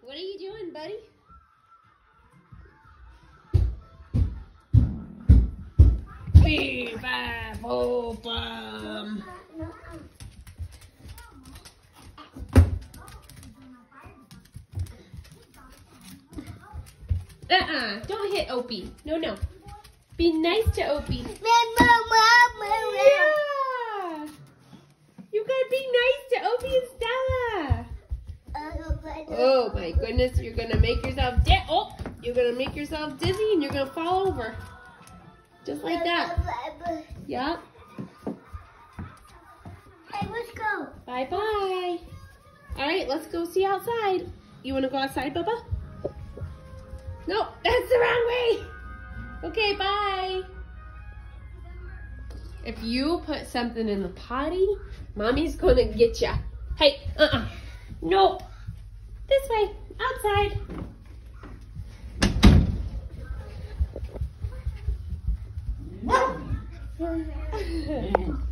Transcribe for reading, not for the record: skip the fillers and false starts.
What are you doing, buddy? Beep, bap, oh, bum. Don't hit Opie. No, no. Be nice to Opie. Yeah. You gotta be nice to Opie and Stella. Oh my goodness, you're gonna make yourself you're gonna make yourself dizzy and you're gonna fall over. Just like that. Yep. Hey, let's go. Bye-bye. All right, let's go see outside. You wanna go outside, Bubba? No, that's the wrong way. Okay, bye. If you put something in the potty, Mommy's gonna get ya. Hey, no. This way, outside.